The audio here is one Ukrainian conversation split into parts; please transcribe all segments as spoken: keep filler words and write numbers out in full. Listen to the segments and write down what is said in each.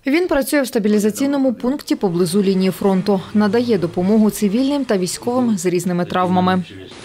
Він працює в стабілізаційному пункті поблизу лінії фронту. Надає допомогу цивільним та військовим з різними травмами.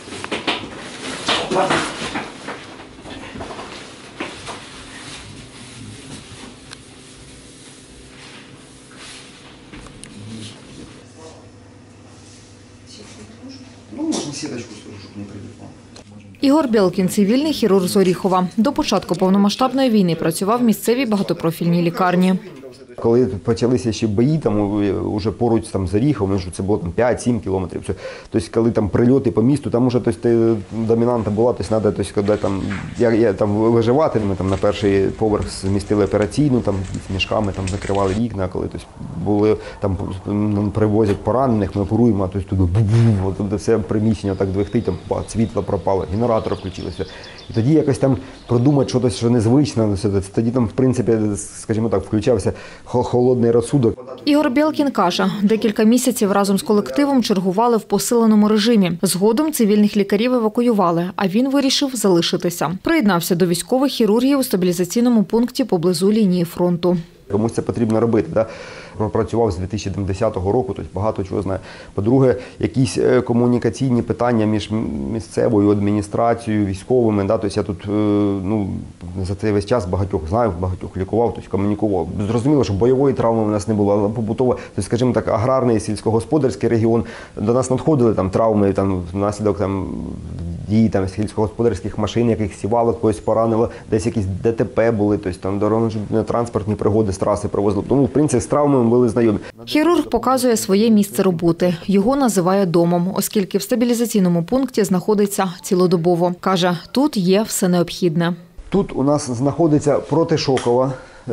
Ну, можна сіточку, щоб не прилипало. Ігор Бєлкін – цивільний хірург з Оріхова. До початку повномасштабної війни працював в місцевій багатопрофільній лікарні. Коли почалися ще бої, там вже поруч там, з Оріховом, це було там п'ять-сім кілометрів. Тобто, коли там прильоти по місту, там вже тобто, домінанта була, тобто, треба, тобто, коли там, я, я там виживати, ми там на перший поверх змістили операційну, там з мішками там закривали вікна, коли тобто, були там привозять поранених, ми оперуємо, а тобто, туди бу-бу, тобто, все приміщення так двигтить, там світло пропало, генератор включилося. І тоді якось там продумати щось, що незвичне, тоді там, в принципі, скажімо так, включався холодний розсудок. Ігор Бєлкін каже, декілька місяців разом з колективом чергували в посиленому режимі. Згодом цивільних лікарів евакуювали, а він вирішив залишитися. Приєднався до військових хірургів у стабілізаційному пункті поблизу лінії фронту. Комусь це потрібно робити. Да? Пропрацював з дві тисячі десятого року, тобто багато чого знає. По-друге, якісь комунікаційні питання між місцевою адміністрацією, військовими. Да? Тобто я тут ну, за цей весь час багатьох знаю, багатьох лікував, тобто комунікував. Зрозуміло, що бойової травми у нас не було, але побутова, тобто, скажімо так, аграрний, сільськогосподарський регіон. До нас надходили там травми, там, внаслідок там, дій там, сільськогосподарських машин, яких сівало, когось поранило, десь якісь ДТП були, тобто там дорожньо-транспортні пригоди з траси привозили. Тому, в принципі, з травмами були знайомі. Хірург показує своє місце роботи. Його називає домом, оскільки в стабілізаційному пункті знаходиться цілодобово. Каже, тут є все необхідне. Тут у нас знаходиться протишокова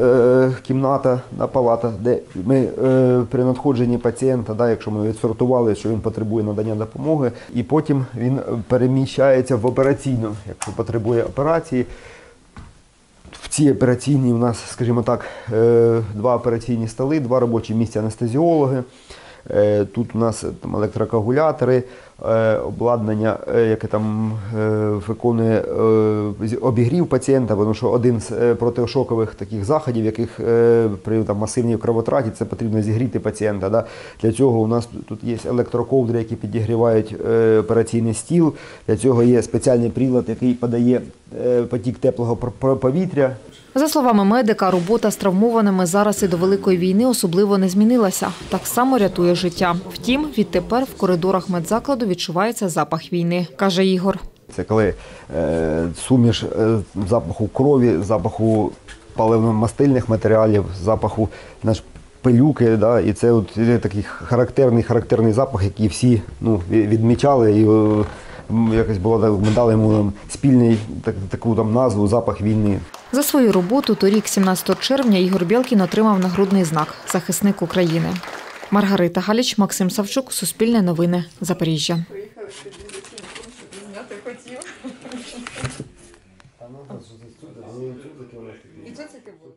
е, кімната, палата, де ми е, при надходженні пацієнта, да, якщо ми відсортували, що він потребує надання допомоги, і потім він переміщається в операційну, якщо потребує операції. В цій операційній у нас, скажімо так, два операційні столи, два робочі місця анестезіологи. Тут у нас там електрокоагулятори, обладнання, яке там виконує обігрів пацієнта, тому що один з протишокових таких заходів, яких при там, масивній кровотраті, це потрібно зігріти пацієнта. Да? Для цього у нас тут є електроковдри, які підігрівають операційний стіл. Для цього є спеціальний прилад, який подає потік теплого повітря. За словами медика, робота з травмованими зараз і до Великої війни особливо не змінилася. Так само рятує життя. Втім, відтепер в коридорах медзакладу відчувається запах війни, каже Ігор. Це коли е, суміш е, запаху крові, запаху паливно-мастильних матеріалів, запаху наш, пилюки, да, і це от, такий характерний, характерний запах, який всі ну, відмічали. І, е, якось було, ми дали йому спільний так, таку там назву «Запах війни». За свою роботу торік, сімнадцятого червня, Ігор Бєлкін отримав нагрудний знак «Захисник України». Маргарита Галіч, Максим Савчук, Суспільне новини, Запоріжжя.